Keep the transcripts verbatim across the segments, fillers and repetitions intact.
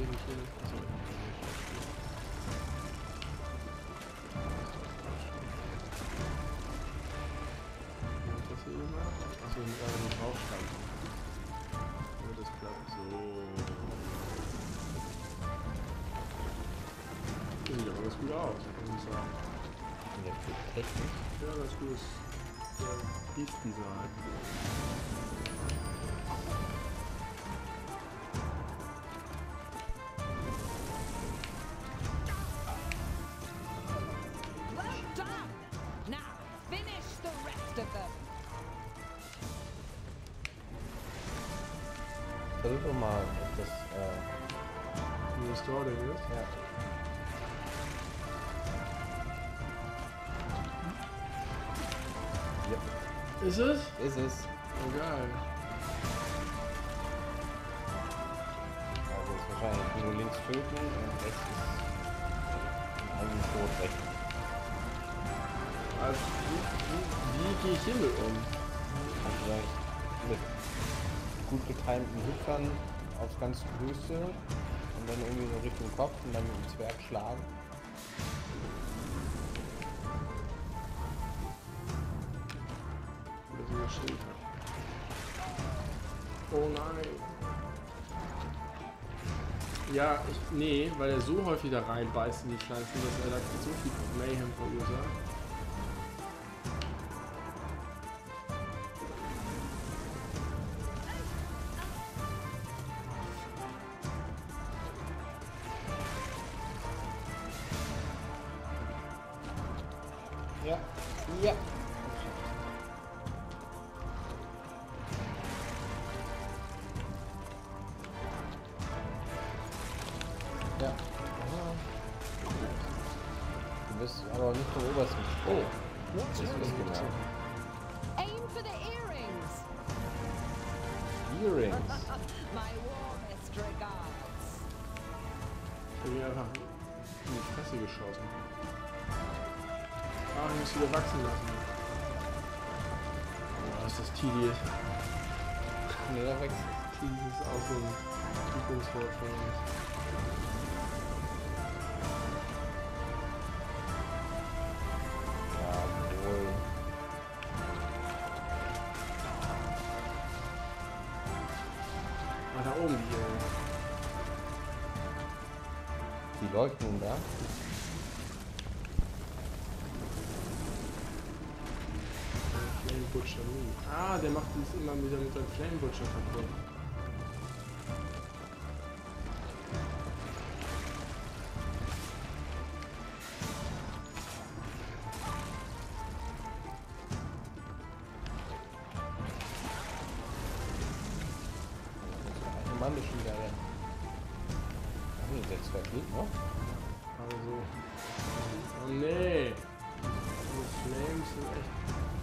Sehe ich hier nicht. Achso, das hier gemacht? Achso, mit einem draufschreiben. Damit das klappt. So. Das sieht aber ganz gut aus, muss ich sagen. Ja, für Technik. Ja, ganz gutes ja, Briefdesign. Versuch doch mal, ob das, äh... Wie das Story ist? Ja. Ja. Ist es? Ist es. Oh, geil. Also ist wahrscheinlich nur links töten und rechts ist eigentlich tot weg. Also, wie, wie, wie gehe ich hiermit um? Also vielleicht mit gut getimten Hüpfern aufs ganz Höchste und dann irgendwie so Richtung Kopf und dann mit dem Zwerg schlagen. Oder so ein Schild hat. Oh nein. Ja, ich, nee, weil er so häufig da reinbeißt in die Pflanzen, dass er da so viel Mayhem verursacht. Ja, ja. Ja. Du bist aber nicht vom obersten. Oh. Das ist genau. Aim for the earrings. Earrings. My warmest regards. Ich hab ihn einfach in die Fresse geschossen. Ah, ich muss wieder wachsen lassen. Oh, ist das tedious. Nee, da wächst es. Tedious ist auch so ein Lieblingswort von uns. Jawohl. Ah, da oben die hier. Die leuchten nun da. Flame Butcher Move. Ah, der macht dies immer wieder mit seinem Flame Butcher kaputt. Der Mann ist schon wieder rein. Ach nee, der Zwerg lebt noch. Also. Oh nee. Die Flames sind echt.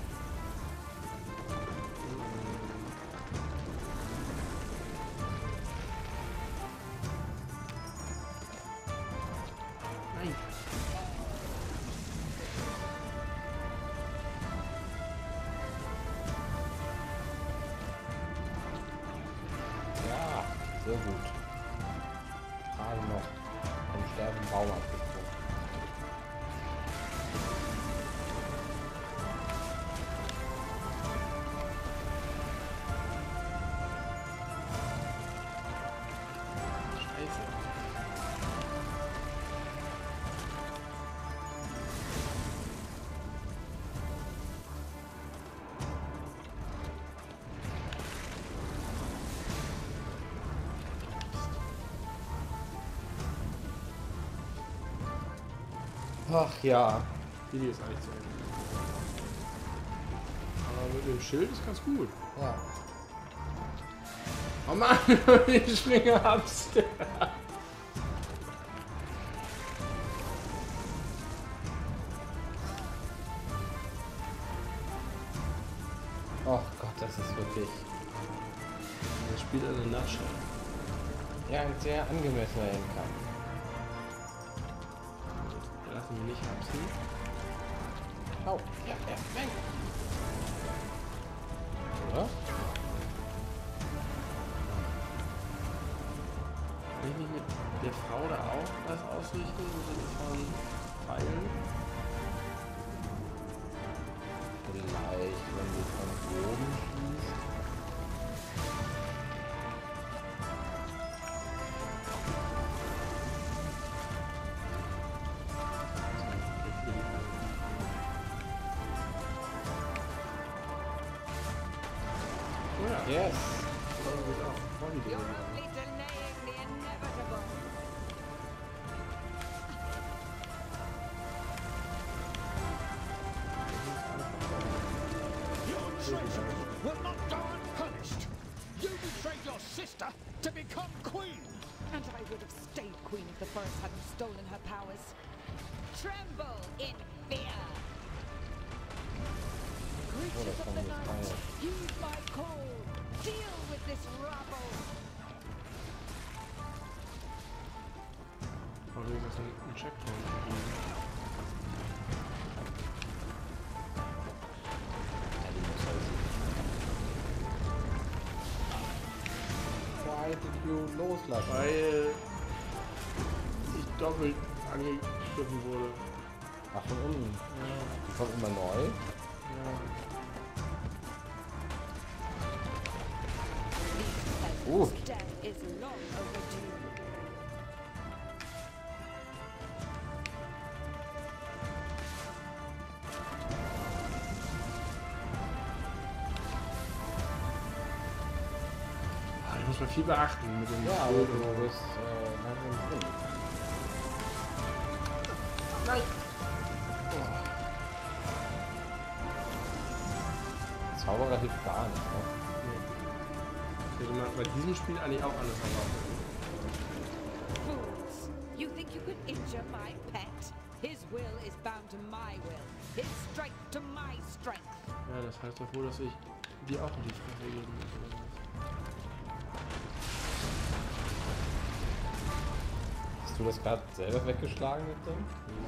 Nein. Ja, sehr gut. Gerade noch vom Sterben Baum abgezogen. Scheiße. Ach ja. Die hier ist eigentlich zu Ende. Aber mit dem Schild ist ganz gut. Ja. Oh Mann, ich springe abs. Oh Gott, das ist wirklich Das spielt eine Nutshell. ja, ein sehr angemessener Endkampf. Lassen wir nicht absen. Au, ja, ja, nein. Oder? Nee, nee, nee. der Frau da auch was ausrichten im Sinne von Pfeilen? Vielleicht, wenn du von oben schießt. Oh ja. Yes! Das geht auch. Voll die You're Dinge. only delaying the inevitable. Your treason will not go unpunished. You betrayed your sister to become queen. And I would have stayed queen if the forest hadn't stolen her powers. Tremble in fear. Creatures that's of on the the night, fire. heed my call. Deal with this rabble. Warum ist das ein Checkpoint? Ja, die muss halt Why did you loslassen? Weil ich doppelt angegriffen wurde. Ach, von unten. Ja, Die kommt immer neu. ja. Uh. These peasants' death is long overdue. Ah, ich muss mal viel beachten mit dem Ja, aber Schild du und so. bist äh, langsam drin. Nein! Zauberer hilft gar nicht, ne? Nee. Hätte man bei diesem Spiel eigentlich auch alles erwartet. Fools! You think you could injure my pet? His will is bound to my will. His strength to my strength. Ja, das heißt doch wohl, dass ich dir auch in die Fresse geben muss, oder was? Hast du das gerade selber weggeschlagen mit dem?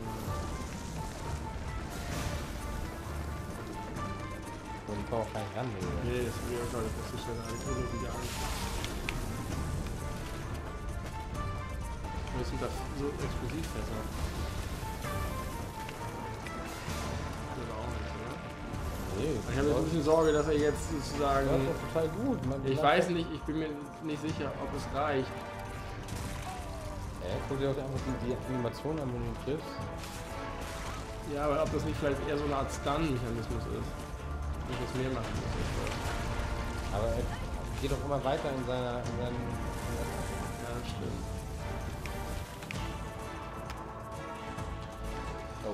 Und die kommen auch gar nicht ran, oder? Nee, das ist mir auch gerade festgestellt, da habe ich nur wieder Angst. Wir sind da so Explosivfässer. Das auch nicht, oder? Nee, Ich habe jetzt ein bisschen Sorge, dass er jetzt das sozusagen... ist doch total gut. Man, Ich weiß nicht, ich bin mir nicht sicher, ob es reicht. Ja, guck dir auch einfach die, die Animation an, wenn du triffst. Ja, aber ob das nicht vielleicht eher so eine Art Stun-Mechanismus ist. Dass ich das mehr machen muss. Aber er geht doch immer weiter in seiner... In seinen, in Ja, das stimmt. oh.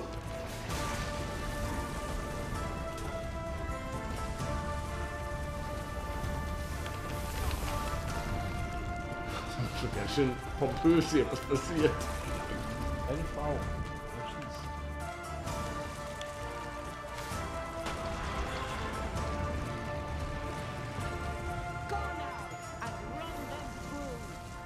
Schon ganz schön pompös hier, was passiert. Eine Frau. Er schießt. Go now and run them through.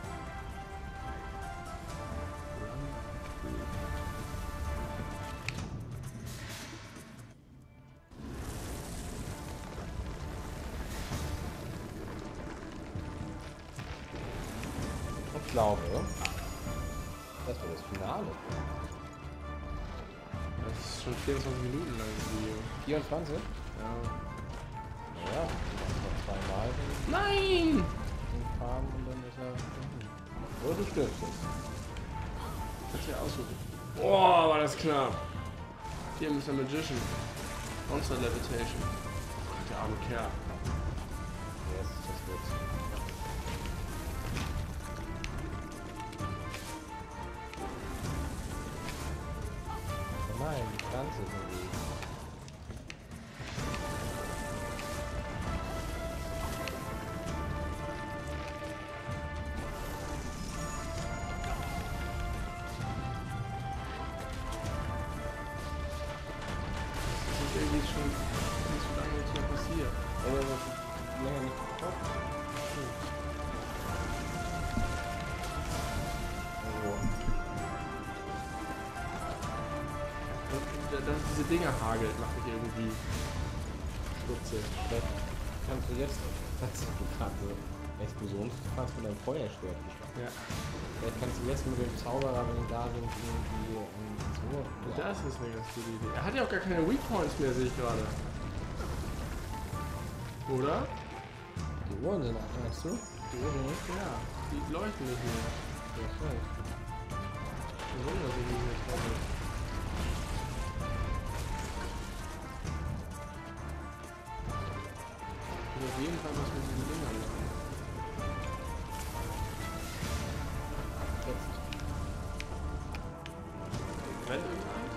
Ich glaube, das wird das Finale. Das ist schon vierundzwanzig Minuten lang das Video. vierundzwanzig? Ja. Ja, noch zweimal Nein! den Farben und dann ist er... Mhm. Oder du stirbst jetzt. Kannst du ja aussuchen. Boah, war das knapp. Hier, Mister Magician. Monster Levitation. Gott, der arme Kerl. Yes, das wird's. Oh nein, die Pflanze ist irgendwie... Das ist irgendwie schon nicht so lange jetzt mehr passiert. Oder das ist länger nicht gekocht. Also, Und äh, dass es diese Dinger hagelt, macht mich irgendwie stutzig. vielleicht kannst du jetzt... Das ist gerade so Explosionsfast mit einem Feuerschwert geschlagen. Ja. Vielleicht kannst du jetzt mit dem Zauberer, wenn du da sind, irgendwie ähm, ins Ohr. Das ist eine ganz gute Idee. Er hat ja auch gar keine Weak Points mehr, sehe ich gerade. Oder? Die Ohren sind ab, weißt du? Die Ohren nicht? Ja. Die leuchten nicht mehr. Ja, voll. Warum das nicht mehr drauf ist? Ich will auf jeden Fall was mit diesen Dingern machen. Jetzt. Brennt irgendeins?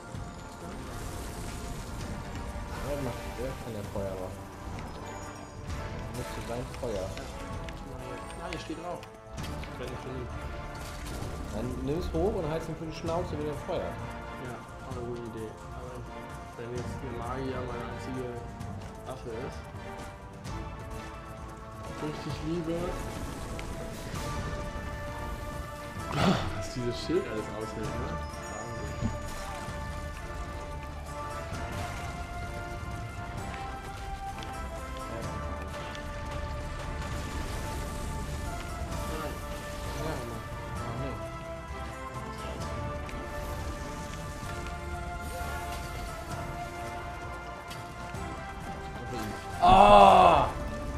Ja, macht, der kann ja Feuer machen. Müsste sein Feuer. Ah, hier steht drauf. Brennt nicht genug. Dann nimm es hoch und heiz ihn für die Schnauze mit dem Feuer. Ja, auch eine gute Idee. Aber wenn jetzt der Magier meine einzige Waffe ist, richtig liebe, was dieses Schild alles aushält, ne? Wahnsinn. Ah!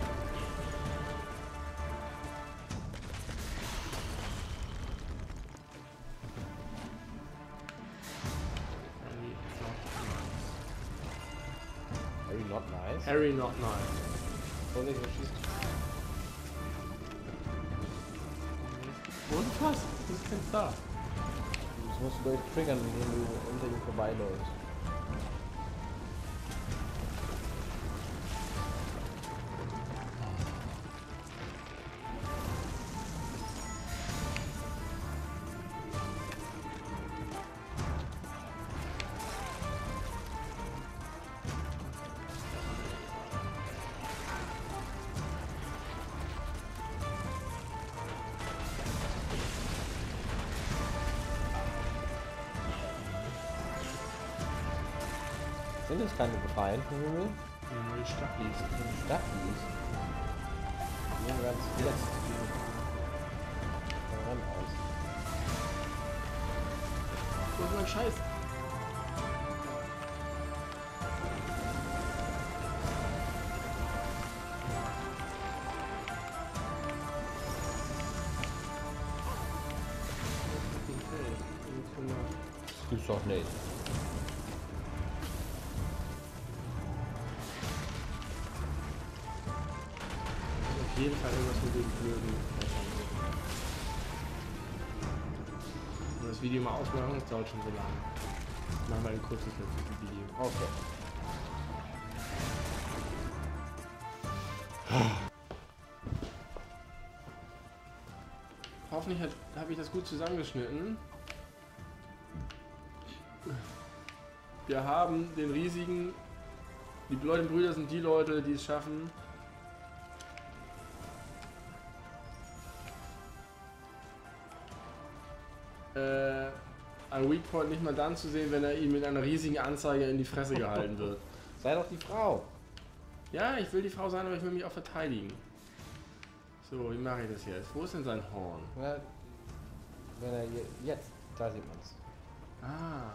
Harry not nice. Harry not nice. Vorsicht, er schießt. Und was? Was ist denn da? Das musst du durchtriggern, indem du unter ihm vorbeiläufst. Sind das keine Gefallen vom Himmel? Nur die Stachlis. Stachlis. Die sehen ganz letzt ran aus. Wo ist mein Scheiß? Das gibt's doch nicht. Auf jeden Fall irgendwas mit dem blöden. Wenn wir das Video mal ausmachen, das dauert schon so lange. Machen wir ein kurzes letztes Video. Okay. Hoffentlich habe ich das gut zusammengeschnitten. Wir haben den riesigen. Die Leute Brüder sind die Leute, die es schaffen. Äh, ein Weak Point nicht mal dann zu sehen, wenn er ihm mit einer riesigen Anzeige in die Fresse gehalten wird. Sei doch die Frau. Ja, ich will die Frau sein, aber ich will mich auch verteidigen. So, wie mache ich das jetzt? Wo ist denn sein Horn? Ja, wenn er je, jetzt, da sieht man es. Ah.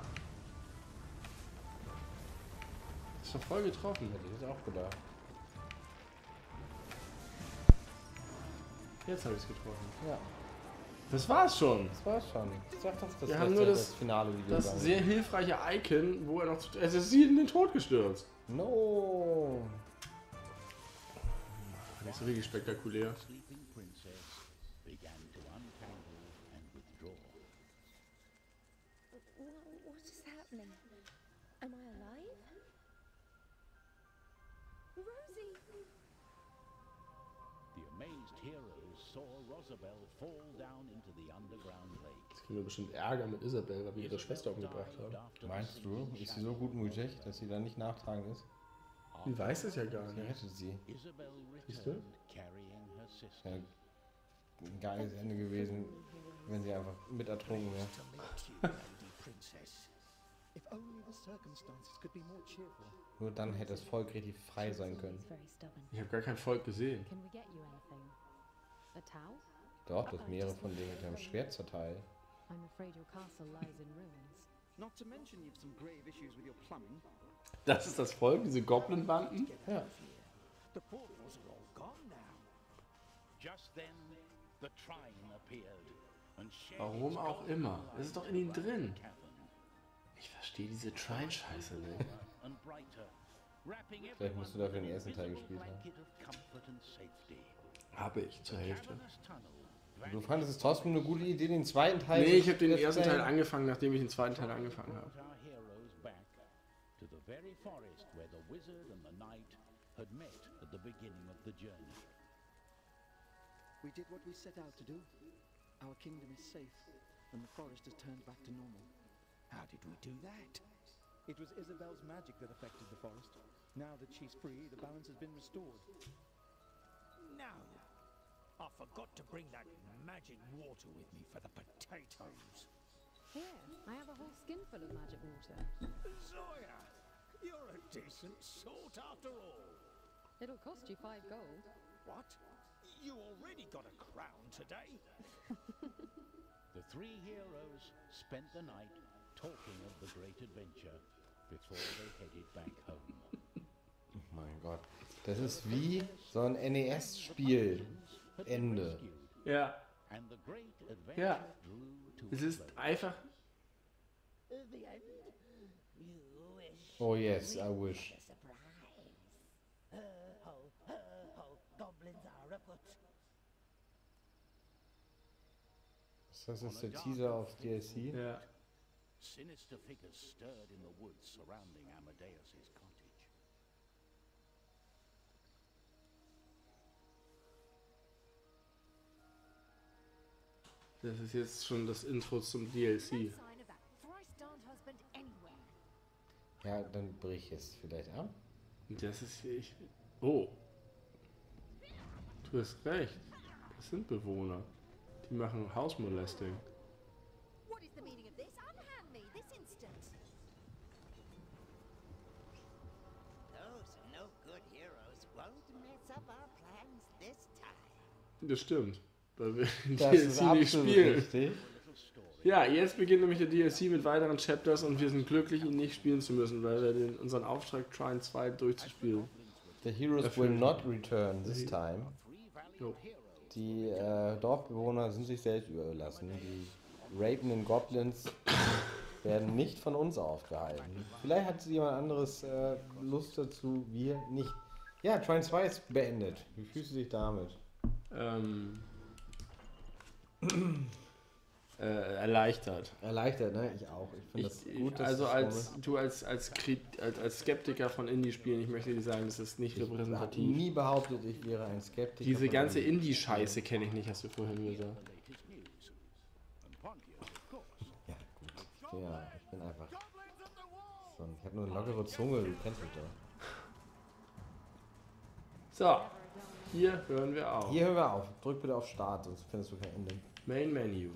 Ist doch voll getroffen. Hätte ich jetzt auch gedacht. Jetzt habe ich es getroffen. Ja, Das war's schon. das war's schon. Ich sag doch, das Wir ist haben nur das- finale Video. Das sein. sehr hilfreiche Icon, wo er noch zu. Es ist sie in den Tod gestürzt. No. Nicht so wirklich spektakulär. Sleeping princess began to untangle and withdraw. Wha- What is happening? Am I alive? Rosie! The amazed heroes saw Rosabelle fall down into the underground lake. Das kriegen wir bestimmt Ärger mit Isabel, weil wir ihre Schwester umgebracht haben. Meinst du, ist sie so gutmütig, dass sie da nicht nachtragen ist? Die weiß es ja gar Sie nicht. rettet sie. Isabel Siehst du? returned carrying her sister. Ja, ein geiles Ende gewesen, wenn sie einfach mit ertrunken wäre. To meet you, Lady Princess. If only the circumstances could be more cheerful. Nur dann hätte das Volk richtig frei sein können. It's very stubborn. Ich habe gar kein Volk gesehen. Can we get you anything? Tau? Doch, das Meere von denen mit dem Schwert zerteilt. I'm afraid your castle lies in ruins. Not to mention you've some grave issues with your plumbing. Das ist das Volk, diese Goblin-Banden? Ja. The portals are all gone now. Just then, the Trine appeared and shared Warum its auch golden immer. light Es ist doch in ihnen throughout drin. the cavern. Ich verstehe diese Trine-Scheiße nicht. And brighter, wrapping Vielleicht musst du everyone dafür den in a ersten Teil invisible gespielt haben. blanket of comfort and safety. Habe ich zur Hälfte. Cavernous tunnel Du fandest es trotzdem eine gute Idee, den zweiten Teil Nee, ich habe den zu ersten Teil erzählen? angefangen, nachdem ich den zweiten Teil angefangen habe. brought our heroes back to the very forest where the wizard and the knight had met at the beginning of the journey. We did what we set out to do. Our kingdom is safe, and the forest has turned back to normal. How did we do that? It was Isabel's magic that affected the forest. Now that she's free, the balance has been restored. No. I forgot to bring that magic water with me for the potatoes. Here, I have a whole skin full of magic water. Zoya, you're a decent sort after all. It'll cost you five gold. What? You already got a crown today? The three heroes spent the night talking of the great adventure before they headed back home. Oh mein Gott. Das ist wie so ein N E S-Spiel. Ende. Ja, And the great adventure ja. drew to Es a ist close. einfach. Oh yes, I wish. Das ist der Teaser auf D L C. Ja. Sinister figures stirred in the woods surrounding Amadeus's cottage. Das ist jetzt schon das Intro zum D L C. Sign of that thrice-darned husband anywhere. Ja, dann brich es vielleicht ab. Das ist ich. Oh. Du hast recht. Das sind Bewohner. Die machen House Molesting. What is the meaning of this? Unhand me this instant. Those no-good heroes won't mess up our plans this time. Das stimmt. Weil wir den Das D L ist C nicht absolut spielen. richtig. Ja, jetzt beginnt nämlich der D L C mit weiteren Chapters und wir sind glücklich, ihn nicht spielen zu müssen, weil wir den, unseren Auftrag Trine zwei durchzuspielen. The heroes Dafür- will not return this time. Jo. Die äh, Dorfbewohner sind sich selbst überlassen. Die rapenden Goblins werden nicht von uns aufgehalten. Vielleicht hat jemand anderes äh, Lust dazu, wir nicht. Ja, Trine zwei ist beendet. Wie fühlst du dich damit? Ähm, äh, erleichtert. Erleichtert, ne? Ich auch. Ich finde das Ich, gut, dass also das als rum ist. du als als, Krit- als als Skeptiker von Indie-Spielen, ich möchte dir sagen, das ist nicht Ich habe repräsentativ. nie behauptet, ich wäre ein Skeptiker. Diese von ganze Indie. Indie-Scheiße kenne ich nicht, hast du vorhin gesagt. Latest news. And Pontius, of course. Ja, gut. Ja, ich bin einfach. So, ich habe nur eine lockere Zunge, du kennst mich doch. So, hier hören wir auf. Hier hören wir auf. Drück bitte auf Start, sonst findest du kein Ende. Main Menu.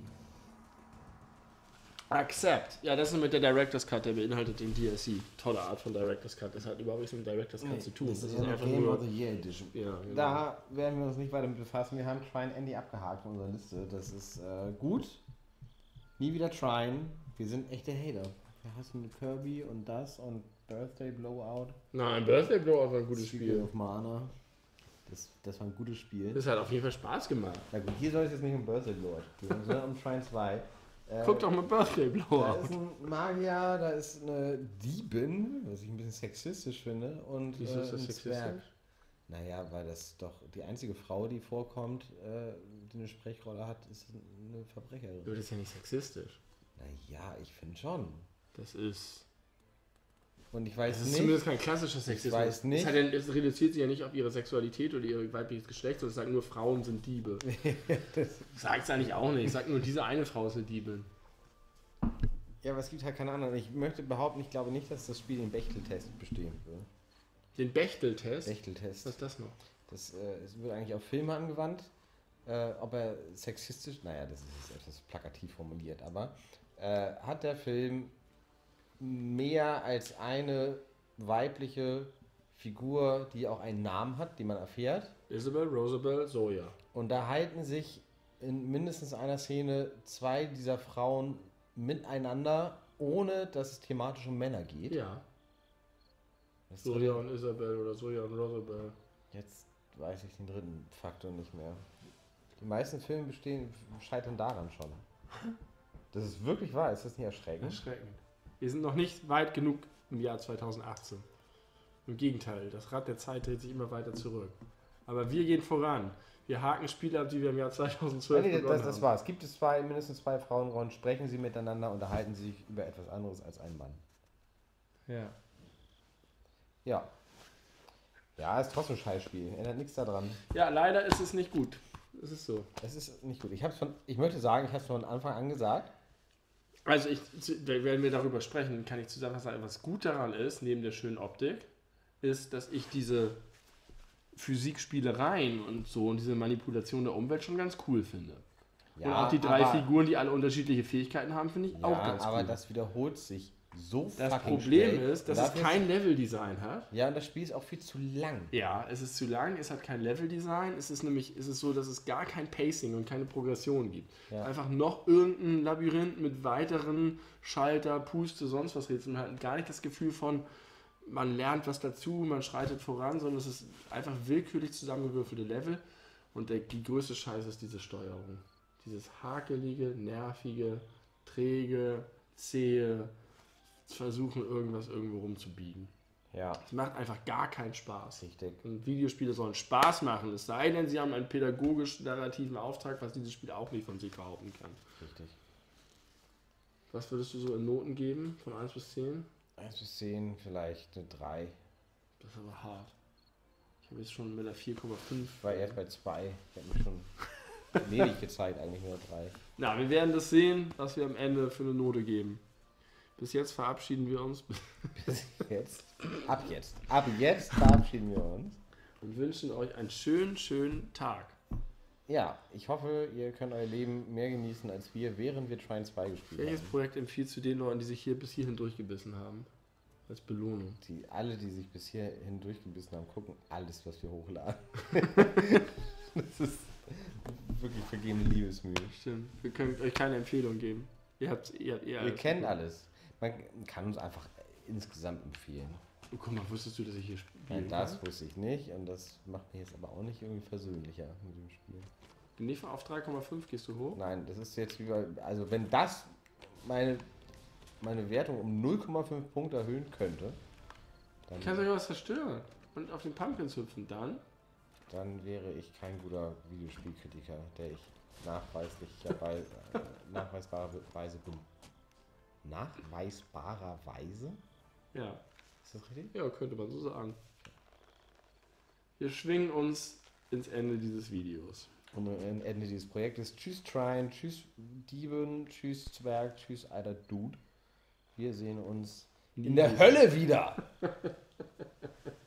Accept. Ja, das ist mit der Director's Cut, der beinhaltet den D L C. Tolle Art von Director's Cut. Das hat überhaupt nichts mit Director's Cut zu tun. Das ist ist ja eine einfach Game nur. of the Year Edition. Ja, genau. Da werden wir uns nicht weiter mit befassen. Wir haben Trine Andy abgehakt von unserer Liste. Das ist äh, gut. Nie wieder Trine. Wir sind echte Hater. Wir hassen Kirby und das und Birthday Blowout. Nein, Birthday Blowout war ein gutes Secret Spiel. of Mana. Das, das war ein gutes Spiel. Das hat auf jeden Fall Spaß gemacht. Na gut, hier soll es jetzt nicht um Birthday Blowout gehen, sondern um Trine zwei. Äh, Guck doch mal Birthday Da Blowout. ist ein Magier, da ist eine Diebin, was ich ein bisschen sexistisch finde, und Wieso äh, ist das ein sexistisch? Zwerg. Naja, weil das doch die einzige Frau, die vorkommt, äh, die eine Sprechrolle hat, ist eine Verbrecherin. Das ist ja nicht sexistisch. Naja, ich finde schon. Das ist. Und ich weiß Das ist nicht, zumindest kein klassischer Sexismus. weiß nicht. Es, hat ja, es reduziert sich ja nicht auf ihre Sexualität oder ihr weibliches Geschlecht, sondern es sagt nur, Frauen sind Diebe. das, Sagt es eigentlich auch nicht. Es sagt nur, diese eine Frau ist eine Diebin. ja, aber es gibt halt keine anderen. Ich möchte behaupten, ich glaube nicht, dass das Spiel den Bechteltest bestehen will. Den Bechtel-Test? Bechteltest. Was ist das noch? Das äh, es wird eigentlich auf Filme angewandt. Äh, ob er sexistisch, naja, das ist jetzt etwas plakativ formuliert, aber äh, hat der Film mehr als eine weibliche Figur, die auch einen Namen hat, den man erfährt. Isabel, Rosabel, Zoya. Und da halten sich in mindestens einer Szene zwei dieser Frauen miteinander, ohne dass es thematisch um Männer geht. Ja. Das Zoya und Isabel oder Zoya und Rosabel. Jetzt weiß ich den dritten Faktor nicht mehr. Die meisten Filme bestehen, scheitern daran schon. Das ist wirklich wahr, ist das nicht erschreckend? Erschreckend. Wir sind noch nicht weit genug im Jahr zweitausendachtzehn. Im Gegenteil, das Rad der Zeit dreht sich immer weiter zurück. Aber wir gehen voran. Wir haken Spiele ab, die wir im Jahr zweitausendzwölf Nee, begonnen das, das haben. war's. Gibt es zwei, mindestens zwei Frauenrollen, sprechen sie miteinander, unterhalten sie sich über etwas anderes als ein Mann. Ja. Ja. Ja, ist trotzdem ein Scheißspiel. Ändert nichts daran. Ja, leider ist es nicht gut. Es ist so. Es ist nicht gut. Ich, hab's von, ich möchte sagen, ich habe es von Anfang an gesagt. Also, ich, wenn wir darüber sprechen, kann ich zusammenfassen sagen, was gut daran ist, neben der schönen Optik, ist, dass ich diese Physikspielereien und so und diese Manipulation der Umwelt schon ganz cool finde. Ja, und auch die drei aber, Figuren, die alle unterschiedliche Fähigkeiten haben, finde ich ja, auch ganz aber cool. das wiederholt sich so Das fucking Problem schnell. ist, dass Und es dafür kein Leveldesign hat. Ja, und das Spiel ist auch viel zu lang. Ja, es ist zu lang, es hat kein Leveldesign. Es ist nämlich, es ist so, dass es gar kein Pacing und keine Progression gibt. Ja. Einfach noch irgendein Labyrinth mit weiteren Schalter, Puste, sonst was Rätseln. Man hat gar nicht das Gefühl von, man lernt was dazu, man schreitet voran, sondern es ist einfach willkürlich zusammengewürfelte Level. Und der, die größte Scheiße ist diese Steuerung. Dieses hakelige, nervige, träge, zähe, versuchen irgendwas irgendwo rumzubiegen. Ja, Es macht einfach gar keinen Spaß. richtig. Und Videospiele sollen Spaß machen, es sei denn, sie haben einen pädagogisch-narrativen Auftrag, was dieses Spiel auch nicht von sich behaupten kann. Richtig. Was würdest du so in Noten geben, von eins bis zehn? eins bis zehn, vielleicht eine drei. Das ist aber hart. Ich habe jetzt schon mit der vier Komma fünf. Ich war erst bei zwei. Ich habe mich schon ledig gezeigt, eigentlich nur drei. Na, wir werden das sehen, was wir am Ende für eine Note geben. Bis jetzt verabschieden wir uns Bis jetzt. Ab jetzt. Ab jetzt verabschieden wir uns. und wünschen euch einen schönen, schönen Tag. Ja, ich hoffe, ihr könnt euer Leben mehr genießen als wir, während wir Trine zwei gespielt Welches haben. Projekt empfiehlst du den Leuten, die sich hier bis hierhin durchgebissen haben? Als Belohnung. Die, alle, die sich bis hierhin durchgebissen haben, gucken alles, was wir hochladen. Das ist wirklich vergebene Liebesmühe. Stimmt. Wir können euch keine Empfehlung geben. Ihr habt ihr, ihr, Wir kennen alles. Man kann uns einfach insgesamt empfehlen. Oh, guck mal, wusstest du, dass ich hier spiele? Nein, das wusste ich nicht und das macht mich jetzt aber auch nicht irgendwie versöhnlicher mit dem Spiel. Nicht auf drei Komma fünf gehst du hoch? Nein, das ist jetzt wie bei, also wenn das meine, meine Wertung um null Komma fünf Punkte erhöhen könnte, dann, Ich kann sogar was zerstören und auf den Pumpkins hüpfen. Dann? dann wäre ich kein guter Videospielkritiker, der ich nachweislicherweise, äh, nachweisbarerweise bin. Nachweisbarerweise? Ja. Ist das richtig? Ja, könnte man so sagen. Wir schwingen uns ins Ende dieses Videos. Und am Ende dieses Projektes. Tschüss Trine, tschüss Dieben, tschüss Zwerg, tschüss alter Dude. Wir sehen uns in der Hölle wieder.